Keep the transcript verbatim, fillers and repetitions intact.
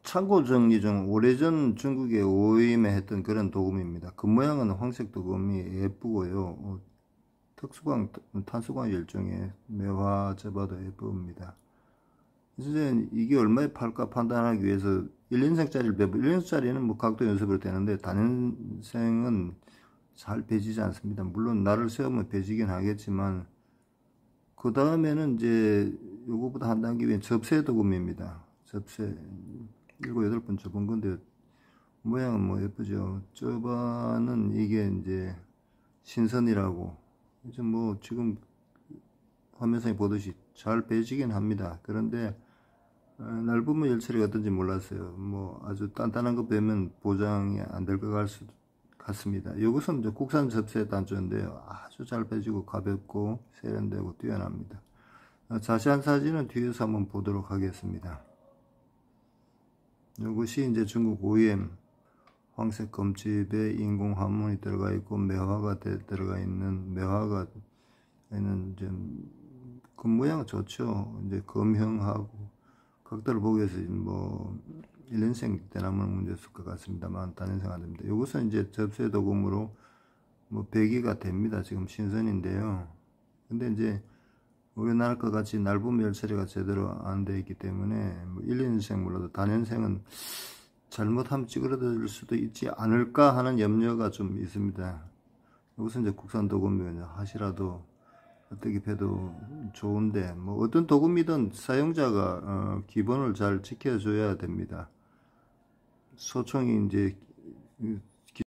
창고 정리 중 오래전 중국에 오임에 했던 그런 도금입니다. 겉모양은 황색 도금이 예쁘고요. 어, 특수광, 탄수광 일종의 매화 접어도 예쁩니다. 이제 이게 얼마에 팔까 판단하기 위해서 일 년생짜리를 배부, 일 년생짜리는 뭐 각도 연습으로 되는데 단년생은 잘 배지지 않습니다. 물론 날을 세우면 배지긴 하겠지만 그 다음에는 이제 요거보다 한 단계 위에 접세 도금입니다. 접세 일곱 여덟 번 접은 건데 모양은 뭐 예쁘죠. 저반은 이게 이제 신선이라고 이제 뭐 지금 화면상에 보듯이 잘 배지긴 합니다. 그런데 날부모 열처리가 어떤지 몰랐어요. 뭐 아주 단단한 거 빼면 보장이 안 될 것 같습니다. 이것은 이제 국산 접세 단조인데요. 아주 잘 배지고 가볍고 세련되고 뛰어납니다. 자세한 사진은 뒤에서 한번 보도록 하겠습니다. 이것이 이제 중국 오이엠 황색 검집에 인공 화문이 들어가 있고 매화가 되, 들어가 있는 매화가 있는 좀 겉모양 좋죠. 이제 검형하고 각도를 보기 위해서 뭐 일 년생 때나무는 문제 없을 것 같습니다만 단년생 안 됩니다. 이것은 이제 접세 도금으로 뭐 배기가 됩니다. 지금 신선인데요. 근데 이제 우리나라 것 같이 날분 멸처리가 제대로 안 되어 있기 때문에 뭐 일 년생 몰라도 단년생은 잘못하면 찌그러들 수도 있지 않을까 하는 염려가 좀 있습니다. 이것은 이제 국산 도금이면 하시라도 어떻게 해도 좋은데 뭐 어떤 도금이든 사용자가 어 기본을 잘 지켜줘야 됩니다. 소총이 이제